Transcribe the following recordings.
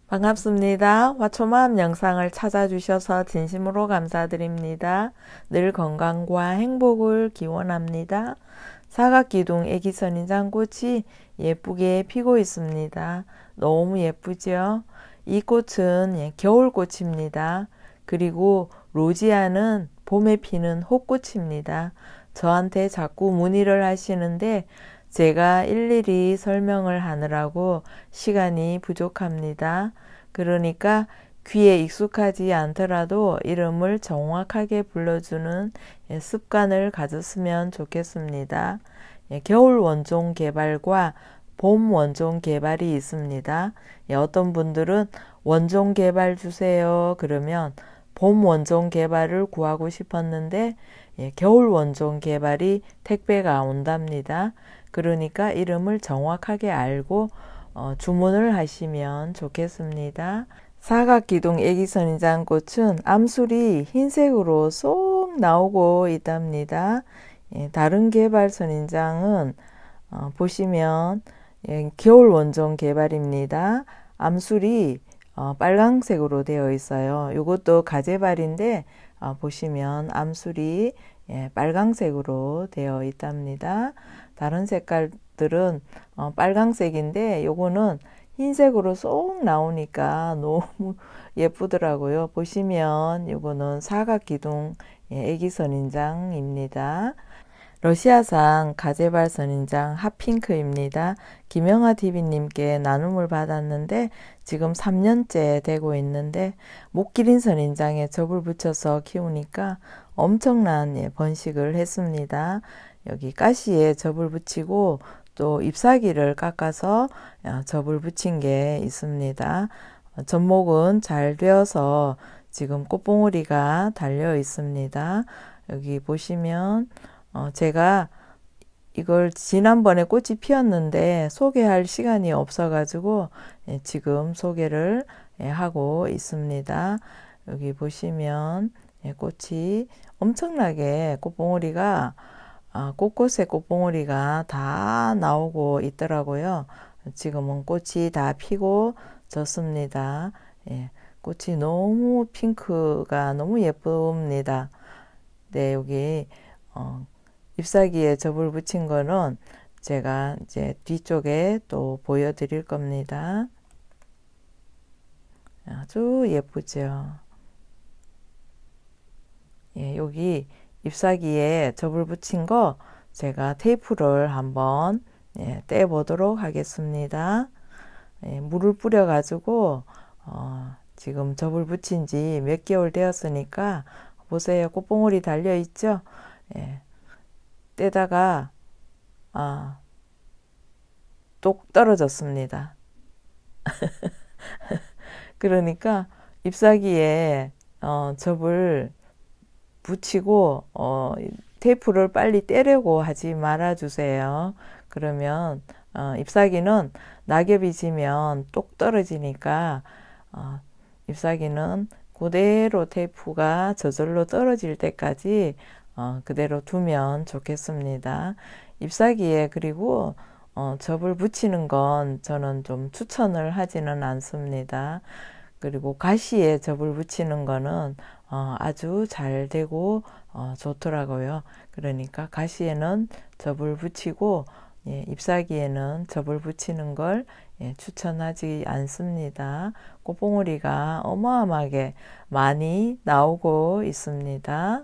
반갑습니다. 화초마음 영상을 찾아주셔서 진심으로 감사드립니다. 늘 건강과 행복을 기원합니다. 사각기둥 애기선인장꽃이 예쁘게 피고 있습니다. 너무 예쁘죠? 이 꽃은 겨울꽃입니다. 그리고 로지아는 봄에 피는 호꽃입니다. 저한테 자꾸 문의를 하시는데 제가 일일이 설명을 하느라고 시간이 부족합니다. 그러니까 귀에 익숙하지 않더라도 이름을 정확하게 불러주는 습관을 가졌으면 좋겠습니다. 겨울 원종 개발과 봄 원종 개발이 있습니다. 어떤 분들은 원종 개발 주세요 그러면 봄 원종 개발을 구하고 싶었는데 겨울 원종 개발이 택배가 온답니다. 그러니까 이름을 정확하게 알고 주문을 하시면 좋겠습니다. 사각기둥 애기선인장꽃은 암술이 흰색으로 쏙 나오고 있답니다. 다른 개발 선인장은 보시면 겨울 원종 개발입니다. 암술이 빨강색으로 되어 있어요. 이것도 가재발인데 보시면 암술이 빨강색으로 되어 있답니다. 다른 색깔들은 빨강색인데 요거는 흰색으로 쏙 나오니까 너무 예쁘더라고요. 보시면 요거는 사각기둥 애기선인장입니다. 러시아산 가재발 선인장 핫핑크입니다. 김영아 TV님께 나눔을 받았는데 지금 3년째 되고 있는데 못 기린 선인장에 접을 붙여서 키우니까 엄청난 번식을 했습니다. 여기 가시에 접을 붙이고 또 잎사귀를 깎아서 접을 붙인 게 있습니다. 접목은 잘 되어서 지금 꽃봉오리가 달려 있습니다. 여기 보시면 제가 이걸 지난번에 꽃이 피었는데 소개할 시간이 없어가지고 지금 소개를 하고 있습니다. 여기 보시면 꽃이 엄청나게 꽃봉오리가 곳곳에 꽃봉오리가 다 나오고 있더라고요. 지금은 꽃이 다 피고 졌습니다. 꽃이 너무 핑크가 너무 예쁩니다. 네, 여기 잎사귀에 접을 붙인 거는 제가 이제 뒤쪽에 또 보여드릴 겁니다. 아주 예쁘죠. 여기 잎사귀에 접을 붙인 거 제가 테이프를 한번 떼보도록 하겠습니다. 물을 뿌려 가지고 지금 접을 붙인 지 몇 개월 되었으니까 보세요. 꽃봉오리 달려 있죠. 떼다가 똑 떨어졌습니다. 그러니까 잎사귀에 접을 붙이고 테이프를 빨리 떼려고 하지 말아 주세요. 그러면 잎사귀는 낙엽이 지면 똑 떨어지니까 잎사귀는 그대로 테이프가 저절로 떨어질 때까지 그대로 두면 좋겠습니다. 잎사귀에 그리고 접을 붙이는 건 저는 좀 추천을 하지는 않습니다. 그리고 가시에 접을 붙이는 거는 아주 잘 되고 좋더라고요. 그러니까 가시에는 접을 붙이고 잎사귀에는 접을 붙이는 걸 추천하지 않습니다. 꽃봉오리가 어마어마하게 많이 나오고 있습니다.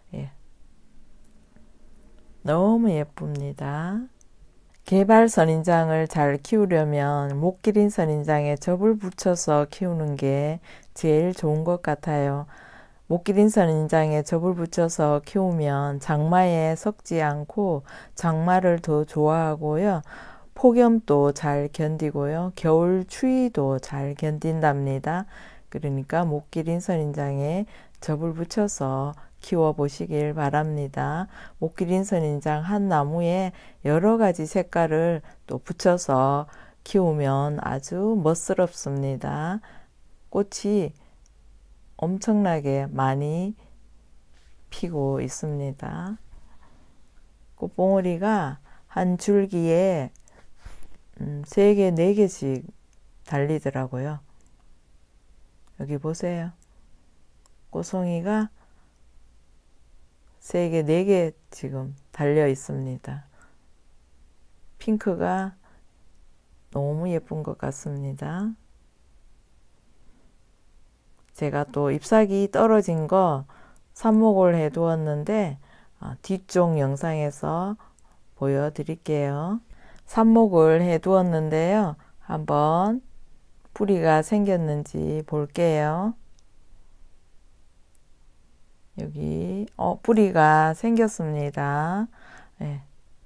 너무 예쁩니다. 개발 선인장을 잘 키우려면 못 기린 선인장에 접을 붙여서 키우는 게 제일 좋은 것 같아요. 못 기린 선인장에 접을 붙여서 키우면 장마에 썩지 않고 장마를 더 좋아하고요. 폭염도 잘 견디고요. 겨울 추위도 잘 견딘답니다. 그러니까 못 기린 선인장에 접을 붙여서 키워 보시길 바랍니다. 못 기린 선인장 한 나무에 여러 가지 색깔을 또 붙여서 키우면 아주 멋스럽습니다. 꽃이 엄청나게 많이 피고 있습니다. 꽃봉오리가 한 줄기에 3개, 4개씩 달리더라고요. 여기 보세요. 꽃송이가 3개, 4개 지금 달려 있습니다. 핑크가 너무 예쁜 것 같습니다. 제가 또 잎사귀 떨어진 거 삽목을 해 두었는데 뒤쪽 영상에서 보여드릴게요. 삽목을 해 두었는데요. 한번 뿌리가 생겼는지 볼게요. 여기 뿌리가 생겼습니다. 네.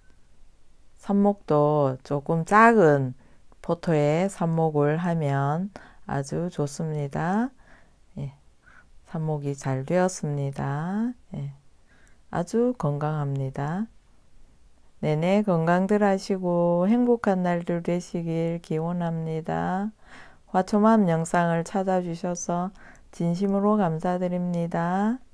삽목도 조금 작은 포토에 삽목을 하면 아주 좋습니다. 예. 삽목이 잘 되었습니다. 예. 아주 건강합니다. 내내 건강들 하시고 행복한 날들 되시길 기원합니다. 화초맘 영상을 찾아주셔서 진심으로 감사드립니다.